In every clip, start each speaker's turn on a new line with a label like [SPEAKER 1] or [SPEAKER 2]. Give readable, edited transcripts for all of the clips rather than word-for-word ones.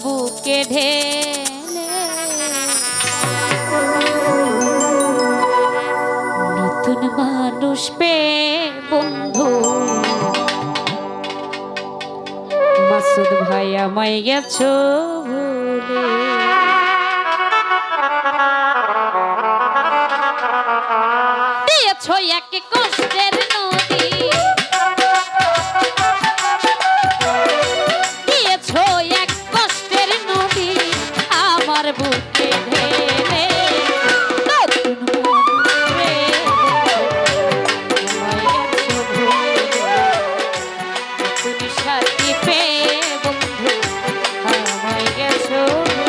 [SPEAKER 1] বুকে ঢেলে নতুন মানুষ পেয়ে বন্ধু মাসুদ ভাই আমায় গেছো ভুলে দিয়েছো এক কষ্টের নদী দিয়েছো এক কষ্টের নদী আমার বুকে ঢেলে নতুন সাথী পেয়ে বন্ধু আমায় গেছো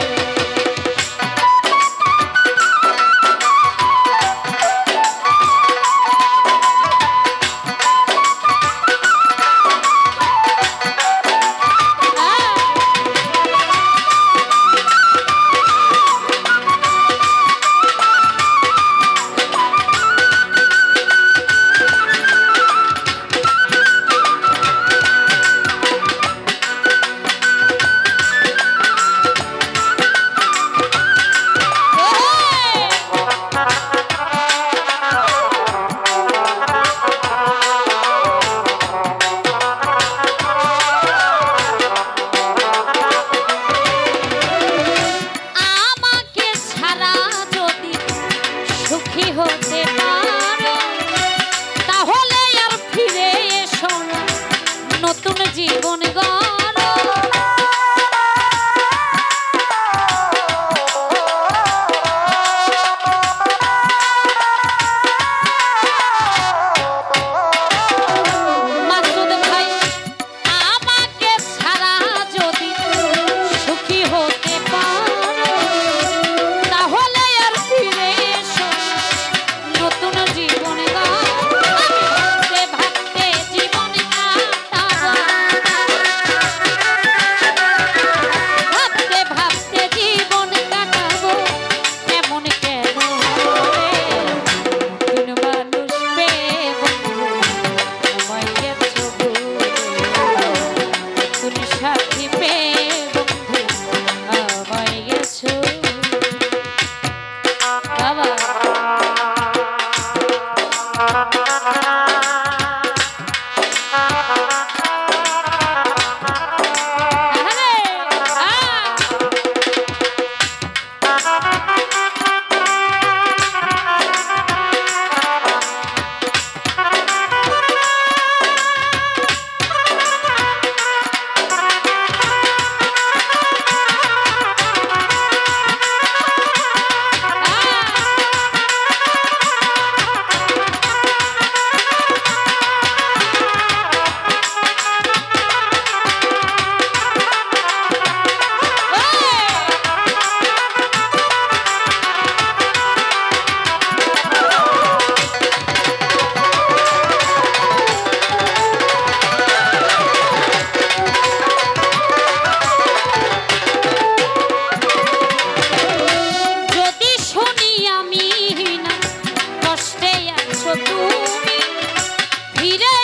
[SPEAKER 1] হতে পারো তাহলে আর ফিরে এসো না নতুন জীবন গড়ো মাসুদ ভাই আমাকে ছাড়া যদি সুখী হতে পারো তাহলে আর ফিরে এসো নতুন জীবন ভাবতে ভাবতে জীবন কাটাবো ভাবতে ভাবতে জীবন কাটাবো এমন কেন নতুন মানুষ পেয়ে বন্ধু আমায় গেছো ভুলে নতুন সাথী পেয়ে বন্ধু আমায় গেছো বাবা তুমি ফিরে